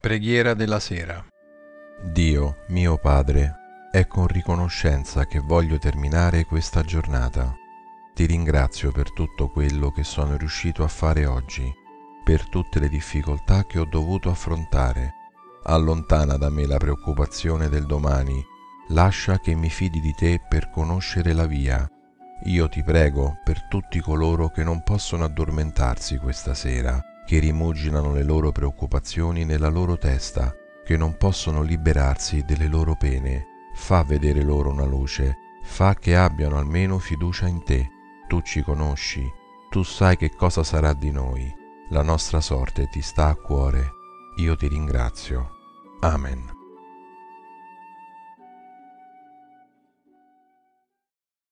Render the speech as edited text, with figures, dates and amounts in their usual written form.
Preghiera della sera. Dio, mio Padre, è con riconoscenza che voglio terminare questa giornata. Ti ringrazio per tutto quello che sono riuscito a fare oggi, per tutte le difficoltà che ho dovuto affrontare. Allontana da me la preoccupazione del domani, lascia che mi fidi di te per conoscere la via. Io ti prego per tutti coloro che non possono addormentarsi questa sera, che rimuginano le loro preoccupazioni nella loro testa, che non possono liberarsi delle loro pene. Fa vedere loro una luce, fa che abbiano almeno fiducia in te. Tu ci conosci, tu sai che cosa sarà di noi. La nostra sorte ti sta a cuore. Io ti ringrazio. Amen.